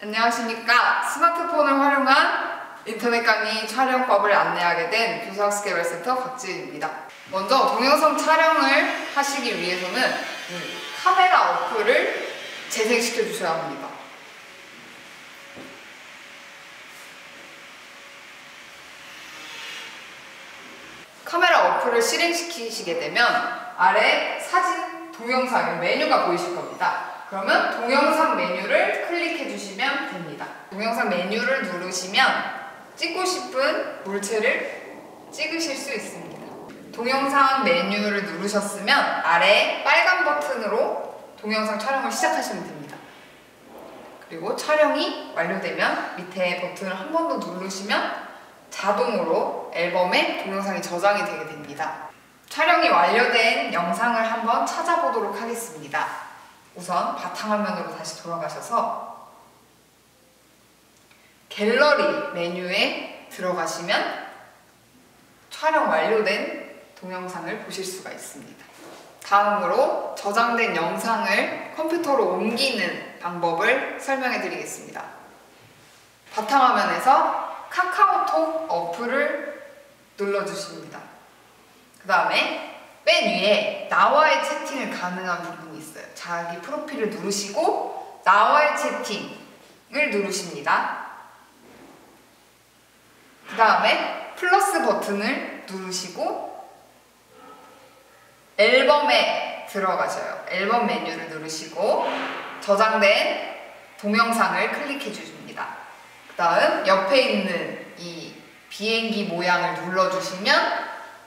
안녕하십니까. 스마트폰을 활용한 인터넷 강의 촬영법을 안내하게 된 교사학습개발센터 박지은입니다. 먼저 동영상 촬영을 하시기 위해서는 카메라 어플을 재생시켜 주셔야 합니다. 카메라 어플을 실행시키시게 되면 아래 사진, 동영상 메뉴가 보이실 겁니다. 그러면 동영상 메뉴를 클릭해 주시면 됩니다. 동영상 메뉴를 누르시면 찍고 싶은 물체를 찍으실 수 있습니다. 동영상 메뉴를 누르셨으면 아래 빨간 버튼으로 동영상 촬영을 시작하시면 됩니다. 그리고 촬영이 완료되면 밑에 버튼을 한 번 더 누르시면 자동으로 앨범에 동영상이 저장이 되게 됩니다. 촬영이 완료된 영상을 한번 찾아보도록 하겠습니다. 우선 바탕화면으로 다시 돌아가셔서 갤러리 메뉴에 들어가시면 촬영 완료된 동영상을 보실 수가 있습니다. 다음으로 저장된 영상을 컴퓨터로 옮기는 방법을 설명해 드리겠습니다. 바탕화면에서 카카오톡 어플을 눌러주십니다. 그 다음에 맨 위에 나와의 채팅을 가능한 부분이 있어요. 자기 프로필을 누르시고 나와의 채팅을 누르십니다. 그 다음에 플러스 버튼을 누르시고 앨범에 들어가셔요. 앨범 메뉴를 누르시고 저장된 동영상을 클릭해 주십니다. 그 다음 옆에 있는 이 비행기 모양을 눌러주시면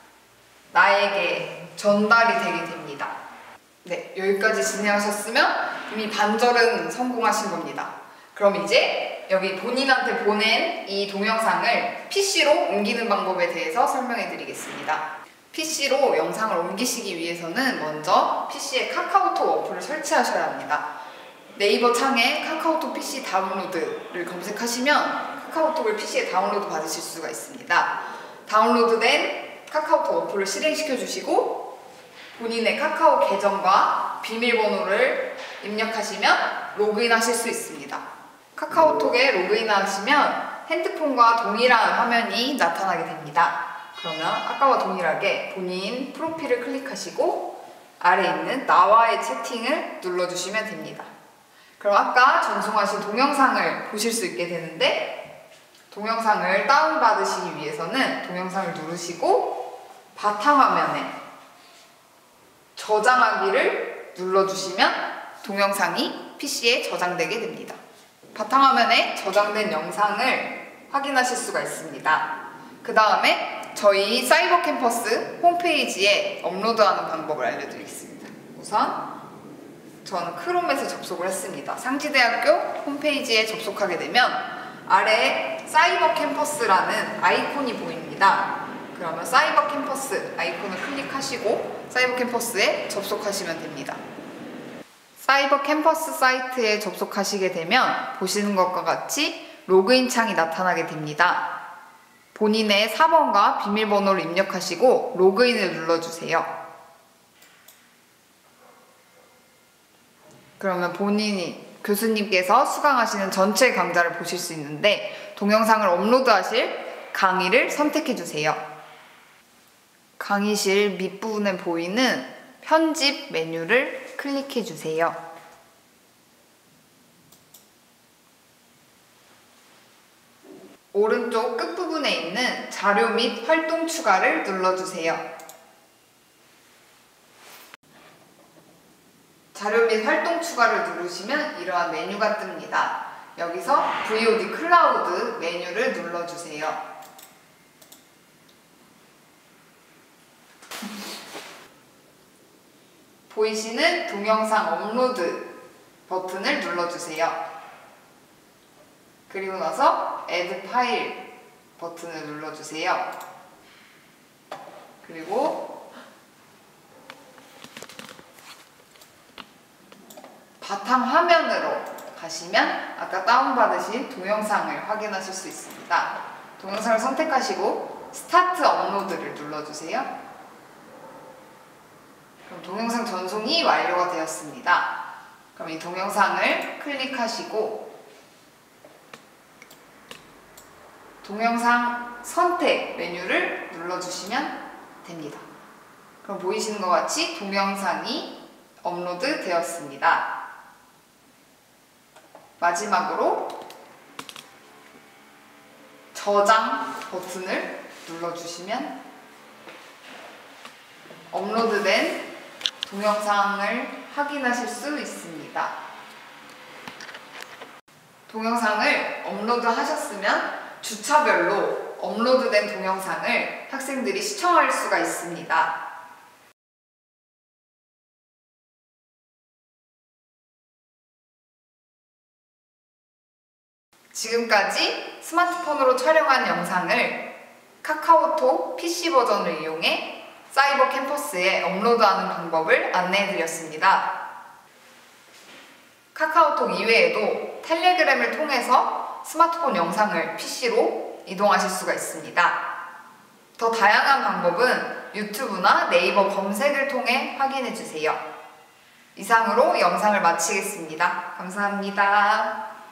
나에게 전달이 되게 됩니다. 네, 여기까지 진행하셨으면 이미 반절은 성공하신 겁니다. 그럼 이제 여기 본인한테 보낸 이 동영상을 PC로 옮기는 방법에 대해서 설명해 드리겠습니다. PC로 영상을 옮기시기 위해서는 먼저 PC에 카카오톡 어플을 설치하셔야 합니다. 네이버 창에 카카오톡 PC 다운로드를 검색하시면 카카오톡을 PC에 다운로드 받으실 수가 있습니다. 다운로드된 카카오톡 어플을 실행시켜 주시고 본인의 카카오 계정과 비밀번호를 입력하시면 로그인 하실 수 있습니다. 카카오톡에 로그인 하시면 핸드폰과 동일한 화면이 나타나게 됩니다. 그러면 아까와 동일하게 본인 프로필을 클릭하시고 아래에 있는 나와의 채팅을 눌러주시면 됩니다. 그럼 아까 전송하신 동영상을 보실 수 있게 되는데 동영상을 다운받으시기 위해서는 동영상을 누르시고 바탕화면에 저장하기를 눌러주시면 동영상이 PC에 저장되게 됩니다. 바탕화면에 저장된 영상을 확인하실 수가 있습니다. 그 다음에 저희 사이버 캠퍼스 홈페이지에 업로드하는 방법을 알려드리겠습니다. 우선 저는 크롬에서 접속을 했습니다. 상지대학교 홈페이지에 접속하게 되면 아래에 사이버 캠퍼스라는 아이콘이 보입니다. 그러면 사이버 캠퍼스 아이콘을 클릭하시고 사이버 캠퍼스에 접속하시면 됩니다. 사이버 캠퍼스 사이트에 접속하시게 되면 보시는 것과 같이 로그인 창이 나타나게 됩니다. 본인의 사번과 비밀번호를 입력하시고 로그인을 눌러주세요. 그러면 본인이 교수님께서 수강하시는 전체 강좌를 보실 수 있는데 동영상을 업로드하실 강의를 선택해 주세요. 강의실 밑부분에 보이는 편집 메뉴를 클릭해 주세요. 오른쪽 끝부분에 있는 자료 및 활동 추가를 눌러주세요. 자료 및 활동 추가를 누르시면 이러한 메뉴가 뜹니다. 여기서 VOD 클라우드 메뉴를 눌러주세요. 보이시는 동영상 업로드 버튼을 눌러주세요. 그리고 나서 Add 파일 버튼을 눌러주세요. 그리고 바탕 화면으로 가시면 아까 다운받으신 동영상을 확인하실 수 있습니다. 동영상을 선택하시고 스타트 업로드를 눌러주세요. 그럼 동영상 전송이 완료가 되었습니다. 그럼 이 동영상을 클릭하시고 동영상 선택 메뉴를 눌러주시면 됩니다. 그럼 보이시는 것 같이 동영상이 업로드 되었습니다. 마지막으로 저장 버튼을 눌러주시면 업로드된 동영상을 확인하실 수 있습니다. 동영상을 업로드 하셨으면 주차별로 업로드된 동영상을 학생들이 시청할 수가 있습니다. 지금까지 스마트폰으로 촬영한 영상을 카카오톡 PC 버전을 이용해 사이버 캠퍼스에 업로드하는 방법을 안내해드렸습니다. 카카오톡 이외에도 텔레그램을 통해서 스마트폰 영상을 PC로 이동하실 수가 있습니다. 더 다양한 방법은 유튜브나 네이버 검색을 통해 확인해주세요. 이상으로 영상을 마치겠습니다. 감사합니다.